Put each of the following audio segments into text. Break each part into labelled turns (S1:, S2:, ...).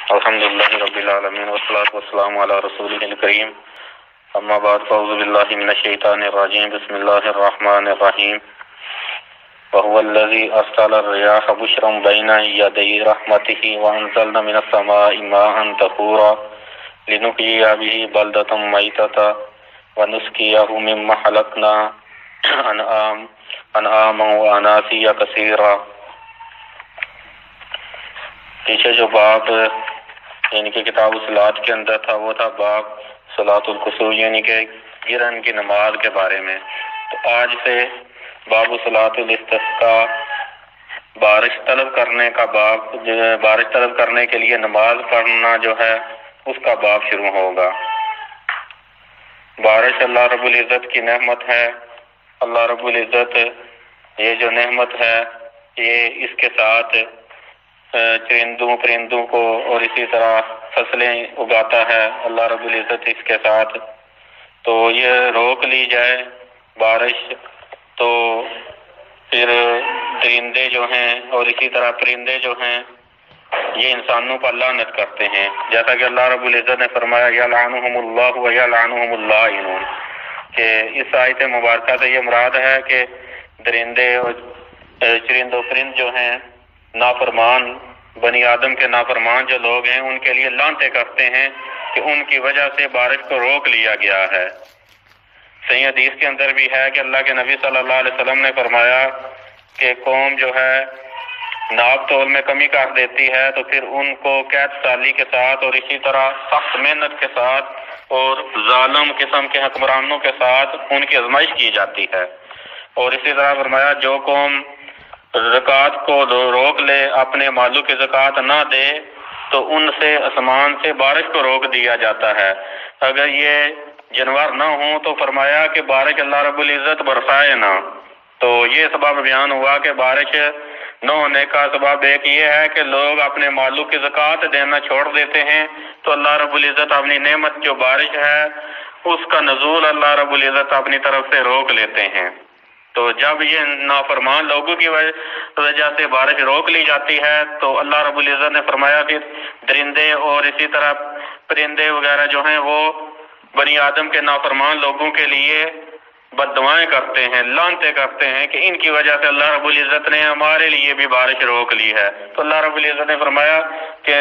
S1: الحمدللہ رب العالمین والصلاة والسلام علی رسولہ الکریم اما بعد فاعوذ باللہ من الشیطان الرجیم بسم اللہ الرحمن الرحیم وهو الذی ارسل الرياح بشرا بین یدی رحمته وانزلنا من السماء ماء طهورا لنحیی به بلدة میتة ونسقیه مما خلقنا انعاما واناسیا کثیرا۔ پیچھے جو باب یعنی کہ کتاب الصلاۃ کے اندر تھا وہ تھا باب صلاۃ الکسوف یعنی کہ گرہن کی نماز کے بارے میں۔ تو آج سے باب صلاۃ الاستسقاء بارش طلب کرنے کا باب، بارش طلب کرنے کے لیے نماز پڑھنا جو ہے اس کا باب شروع ہوگا۔ بارش اللہ رب العزت کی نعمت ہے۔ اللہ رب العزت یہ جو نعمت ہے یہ اس کے ساتھ چرندوں پرندوں کو اور اسی طرح فصلیں اگاتا ہے اللہ رب العزت اس کے ساتھ۔ تو یہ روک لی جائے بارش تو پھر درندے جو ہیں اور اسی طرح پرندے جو ہیں یہ انسانوں پر لعنت کرتے ہیں، جیسا کہ اللہ رب العزت نے فرمایا یلعنہم اللہ و یلعنہم اللائنون، کہ اس آیت مبارکہ سے یہ مراد ہے کہ درندے اور چرند و پرند جو ہیں نافرمان بنی آدم کے نافرمان جو لوگ ہیں ان کے لیے لعنتیں کرتے ہیں کہ ان کی وجہ سے بارش کو روک لیا گیا ہے۔ صحیح حدیث کے اندر بھی ہے کہ اللہ کے نبی صلی اللہ علیہ وسلم نے فرمایا کہ قوم جو ہے ناپ تول میں کمی کر دیتی ہے تو پھر ان کو قید سالی کے ساتھ اور اسی طرح سخت محنت کے ساتھ اور ظالم قسم کے حکمرانوں کے ساتھ ان کی آزمائش کی جاتی ہے۔ اور اسی طرح فرمایا جو قوم زکوٰۃ کو روک لے، اپنے مالوں کی زکوٰۃ نہ دے تو ان سے آسمان سے بارش کو روک دیا جاتا ہے۔ اگر یہ جانور نہ ہوں تو فرمایا کہ بارش اللہ رب العزت برسائے نہ۔ تو یہ سبب بیان ہوا کہ بارش نہ ہونے کا سبب ایک یہ ہے کہ لوگ اپنے مالوں کی زکوٰۃ دینا چھوڑ دیتے ہیں، تو اللہ رب العزت اپنی نعمت جو بارش ہے اس کا نزول اللہ رب العزت اپنی طرف سے روک لیتے ہیں۔ تو جب یہ نافرمان لوگوں کی وجہ سے بارش روک لی جاتی ہے تو اللہ رب العزت نے فرمایا کہ درندے اور اسی طرح پرندے وغیرہ جو ہیں وہ بنی آدم کے نافرمان لوگوں کے لیے بد دعائیں کرتے ہیں، لعنتیں کرتے ہیں کہ ان کی وجہ سے اللہ رب العزت نے ہمارے لیے بھی بارش روک لی ہے۔ تو اللہ رب العزت نے فرمایا کہ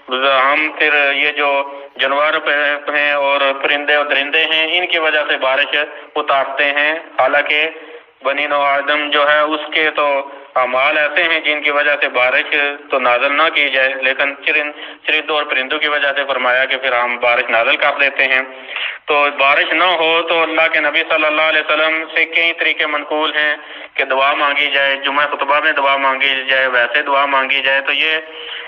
S1: ہم پھر یہ جو جانور ہیں اور پرندے اور درندے ہیں ان کی وجہ سے بارش اتارتے ہیں، حالانکہ بنی نوع آدم جو ہے اس کے تو اعمال ایسے ہیں جن کی وجہ سے بارش تو نازل نہ کی جائے، لیکن چرندوں اور پرندوں کی وجہ سے فرمایا کہ پھر ہم بارش نازل کر دیتے ہیں۔ تو بارش نہ ہو تو اللہ کے نبی صلی اللہ علیہ وسلم سے کئی طریقے منقول ہیں کہ دعا مانگی جائے، جمعہ خطبہ میں دعا مانگی جائے، ویسے دعا مانگی جائے۔ تو یہ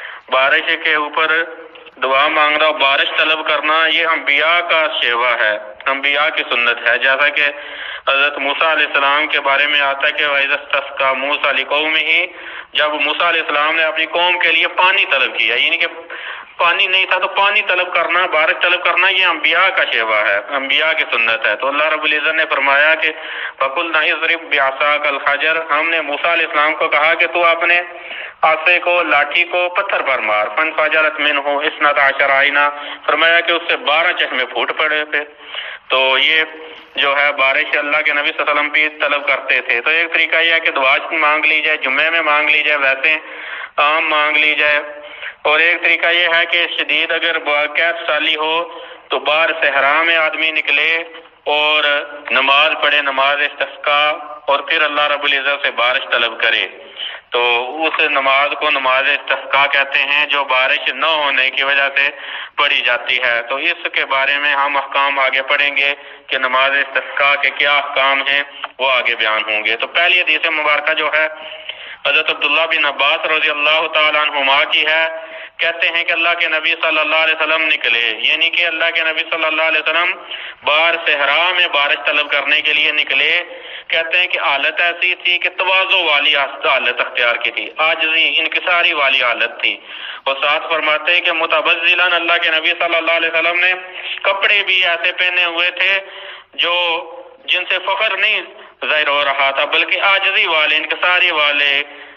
S1: بارش کے اوپر دعا مانگنا، بارش طلب کرنا یہ انبیاء کا شیوا ہے، انبیاء کی سنت ہے، جیسا کہ حضرت موسیٰ علیہ السلام کے بارے میں آتا ہے کہ وَإِذَا اسْتَسْقَىٰ مُوسَىٰ لِقَوْمِهِ، جب موسیٰ علیہ السلام نے اپنی قوم کے لیے پانی طلب کیا، یعنی کہ پانی نہیں تھا تو پانی طلب کرنا، بارش طلب کرنا یہ انبیاء کا شیوا ہے، انبیاء کی سنت ہے۔ تو اللہ رب العزت نے فرمایا کہ فَقُلْنَا اضْرِب بِعَصَاكَ الْحَجَرَ، ہم نے موسیٰ علیہ السلام کو کہا کہ تو اپنے آسے کو، لاٹھی کو پتھر پر مار، فَانْفَجَرَتْ مِنْهُ اثْنَتَ عَشَرَ عَيْنًا، فرمایا کہ اس سے 12 چشمے پھوٹ پڑے تھے۔ تو یہ جو ہے بارش اللہ کے نبی صلی اللہ علیہ وسلم بھی طلب کرتے تھے۔ تو ایک طریقہ یہ ہے کہ دعا مانگ لی جائے، جمعے میں مانگ لی جائے، ویسے عام مانگ لی جائے۔ اور ایک طریقہ یہ ہے کہ شدید اگر قحط سالی ہو تو باہر صحرا میں آدمی نکلے اور نماز پڑھے، نماز استسقاء، اور پھر اللہ رب العزت سے بارش طلب کرے۔ تو اس نماز کو نماز استسقاء کہتے ہیں جو بارش نہ ہونے کی وجہ سے پڑھی جاتی ہے۔ تو اس کے بارے میں ہم احکام آگے پڑھیں گے کہ نماز استسقاء کے کیا احکام ہیں وہ آگے بیان ہوں گے۔ تو پہلی حدیث مبارکہ جو ہے حضرت عبداللہ بن عباس رضی اللہ تعالیٰ عنہما کی ہے، کہتے ہیں کہ اللہ کے نبی صلی اللہ علیہ وسلم نکلے، یعنی کہ اللہ کے نبی صلی اللہ علیہ وسلم باہر صحرا میں بارش طلب کرنے کے لیے نکلے۔ کہتے ہیں کہ حالت ایسی تھی کہ تواضع والی حالت اختیار کی تھی، عاجزی انکساری والی حالت تھی۔ اور ساتھ فرماتے ہیں کہ متبذلاً اللہ کے نبی صلی اللہ علیہ وسلم نے کپڑے بھی ایسے پہنے ہوئے تھے جو جن سے فخر نہیں ظاہر ہو رہا تھا، بلکہ عاجزی والے، انکساری والے،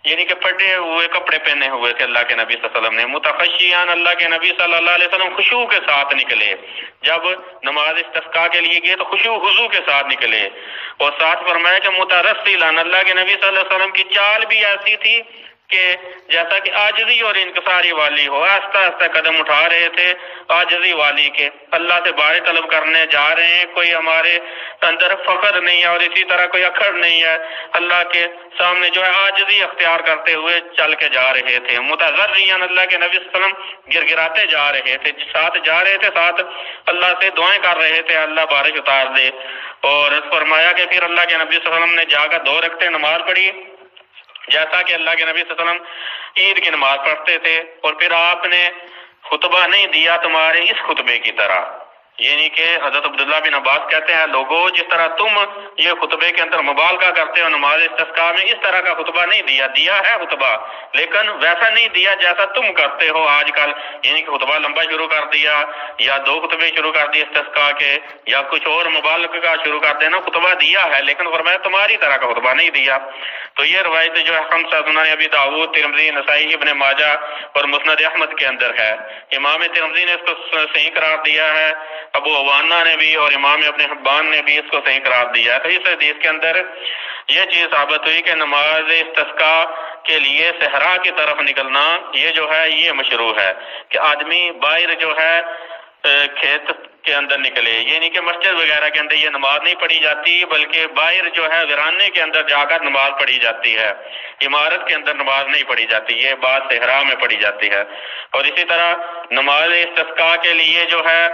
S1: یعنی کہ پھٹے ہوئے کپڑے پہنے ہوئے تھے اللہ کے نبی صلی اللہ علیہ وسلم نے. متخشیان، اللہ کے نبی صلی اللہ علیہ وسلم خشوع کے ساتھ نکلے. جب نماز استسقاء کے لیے گئے تو خشوع خضوع کے ساتھ نکلے. اور ساتھ فرمایا کہ مترسلان، اللہ کے نبی صلی اللہ علیہ وسلم کی چال بھی ایسی تھی کہ جیسا کہ عاجزی اور انکساری والی ہو. آہستہ آہستہ قدم اٹھا رہے تھے عاجزی والی کے. اللہ سے بارے طلب کرنے جا رہے ہیں، کوئی ہمارے اندر فخر نہیں ہے اور اسی طرح کوئی اکھڑ نہیں ہے. اللہ کے سامنے جو ہے عاجزی اختیار کرتے ہوئے چل کے جا رہے تھے. متضرعاً، اللہ کے نبی صلی اللہ علیہ وسلم گر گراتے جا رہے تھے، ساتھ جا رہے تھے، ساتھ اللہ سے دعائیں کر رہے تھے اللہ بارش اتار دے. اور فرمایا کہ پھر اللہ کے نبی صلی اللہ علیہ وسلم نے جا کر 2 رکعتیں نماز پڑھی، جیسا کہ اللہ کے نبی صلی اللہ علیہ وسلم عید کی نماز پڑھتے تھے. اور پھر آپ نے خطبہ نہیں دیا تمہارے اس خطبے کی طرح. یعنی کہ حضرت عبداللہ بن عباس کہتے ہیں لوگو جس طرح تم یہ خطبے کے اندر مبالغہ کرتے ہو نماز استسقاء میں، اس طرح کا خطبہ نہیں دیا. دیا ہے خطبہ لیکن ویسا نہیں دیا جیسا تم کرتے ہو آج کل. یعنی کہ خطبہ لمبا شروع کر دیا یا 2 خطبے شروع کر دیے استسقاء کے یا کچھ اور مبالغہ کا شروع کر دینا. خطبہ دیا ہے لیکن فرمایا تمہاری طرح کا خطبہ نہیں دیا. تو یہ روایت جو ہے خمسہ سنن ابی داؤد، ترمذی، نسائی، ابن ماجہ اور مسند احمد کے اندر ہے. امام ترمذی نے اس کو صحیح قرار دیا ہے، ابو عوانہ نے بھی اور امام ابن حبان نے بھی اس کو صحیح قرار دیا ہے. تو اس حدیث کے اندر یہ چیز ثابت ہوئی کہ نماز استسقاء کے لیے صحرا کی طرف نکلنا یہ جو ہے یہ مشروع ہے کہ آدمی باہر جو ہے کھیت کے اندر نکلے. یعنی کہ مسجد وغیرہ کے اندر یہ نماز نہیں پڑھی جاتی بلکہ باہر جو ہے ویرانے کے اندر جا کر نماز پڑھی جاتی ہے. عمارت کے اندر نماز نہیں پڑھی جاتی، یہ بات صحرا میں پڑھی جاتی ہے. اور اسی طرح نماز استسقاء کے لیے جو ہے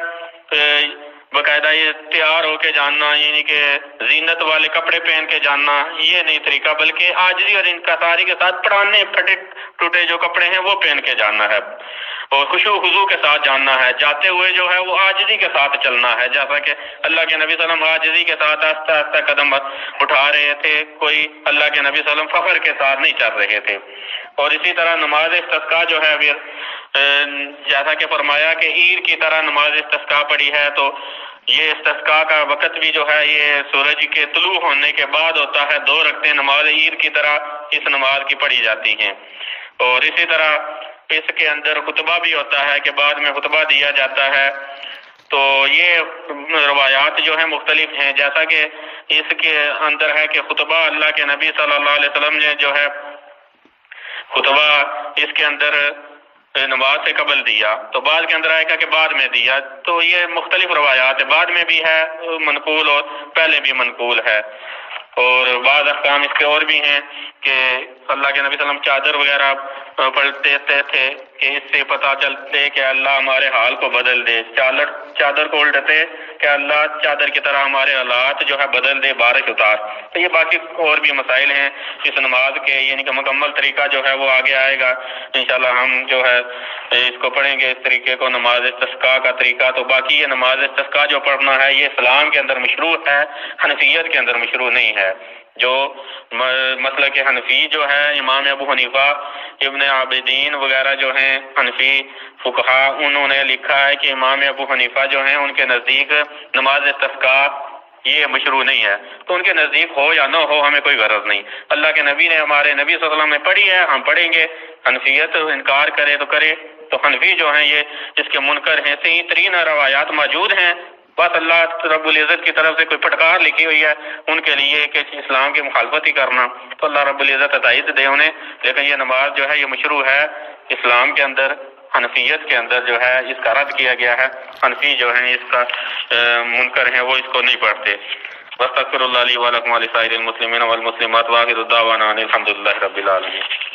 S1: باقاعدہ یہ تیار ہو کے جاننا، یعنی کہ زینت والے کپڑے پہن کے جاننا، یہ نہیں طریقہ، بلکہ عاجزی اور انکساری کے ساتھ پرانے پھٹے ٹوٹے جو کپڑے ہیں وہ پہن کے جاننا ہے اور خشوع خضوع کے ساتھ جاننا ہے. جاتے ہوئے جو ہے وہ عاجزی کے ساتھ چلنا ہے، جیسا کہ اللہ کے نبی صلی اللہ علیہ وسلم عاجزی کے ساتھ آہستہ آہستہ قدم اٹھا رہے تھے. کوئی اللہ کے نبی صلی اللہ علیہ وسلم فخر کے ساتھ نہیں چل رہے تھے. اور اسی طرح نماز استسقاء جو ہے پھر جیسا کہ فرمایا کہ عید کی طرح نماز استسقاء پڑھی ہے. تو یہ استسقاء کا وقت بھی جو ہے یہ سورج کے طلوع ہونے کے بعد ہوتا ہے. 2 رکعتیں نماز عید کی طرح اس نماز کی پڑھی جاتی ہیں. اور اسی طرح اس کے اندر خطبہ بھی ہوتا ہے کہ بعد میں خطبہ دیا جاتا ہے. تو یہ روایات جو ہیں مختلف ہیں، جیسا کہ اس کے اندر ہے کہ خطبہ اللہ کے نبی صلی اللہ علیہ وسلم نے جو ہے خطبہ اس کے اندر نماز سے قبل دیا، تو بعد کے اندر آئے گا کہ بعد میں دیا. تو یہ مختلف روایات ہے، بعد میں بھی ہے منقول اور پہلے بھی منقول ہے. اور بعض احکام اس کے اور بھی ہیں کہ اللہ کے نبی صلی اللہ علیہ وسلم چادر وغیرہ پڑھتے تھے کہ اس سے پتہ چلتے کہ اللہ ہمارے حال کو بدل دے. چادر کو الٹتے کہ اللہ چادر کی طرح ہمارے حالات جو ہے بدل دے، بارش اتار. تو یہ باقی اور بھی مسائل ہیں اس نماز کے، یعنی کہ مکمل طریقہ جو ہے وہ آگے آئے گا انشاءاللہ. ہم جو ہے اس کو پڑھیں گے اس طریقے کو، نماز استسقاء کا طریقہ. تو باقی یہ نماز استسقاء جو پڑھنا ہے یہ اسلام کے اندر مشروع ہے، حنفیت کے اندر مشروع نہیں ہے. جو مسلک حنفی جو ہے امام ابو حنیفہ، ابن عابدین وغیرہ جو ہیں حنفی فقہا، انہوں نے لکھا ہے کہ امام ابو حنیفہ جو ہیں ان کے نزدیک نماز استسقاء یہ مشروع نہیں ہے. تو ان کے نزدیک ہو یا نہ ہو ہمیں کوئی غرض نہیں. اللہ کے نبی نے، ہمارے نبی صلی اللہ علیہ وسلم نے پڑھی ہے، ہم پڑھیں گے. حنفیت انکار کرے تو کرے. تو حنفی جو ہیں یہ اس کے منکر ہیں. صحیح ترین روایات موجود ہیں، بس اللہ رب العزت کی طرف سے کوئی پھٹکار لکھی ہوئی ہے ان کے لیے کہ اسلام کی مخالفت ہی کرنا. تو اللہ رب العزت تائید دے انہیں. لیکن یہ نماز جو ہے یہ مشروع ہے اسلام کے اندر. حنفیت کے اندر جو ہے اس کا رد کیا گیا ہے. حنفی جو ہیں اس کا منکر ہیں، وہ اس کو نہیں پڑھتے. واستغفر اللہ لی ولکم ولسائر المسلمین والمسلمات واخر دعوانا ان الحمد للہ رب العالمین.